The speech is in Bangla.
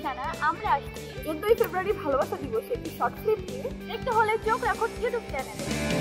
নানা আমরা আসছি 14 ফেব্রুয়ারি ভালোবাসা দিবসে একটি শর্ট ফিল্ম নিয়ে। দেখতে হলে চোখ রাখো ইউটিউব চ্যানেলে।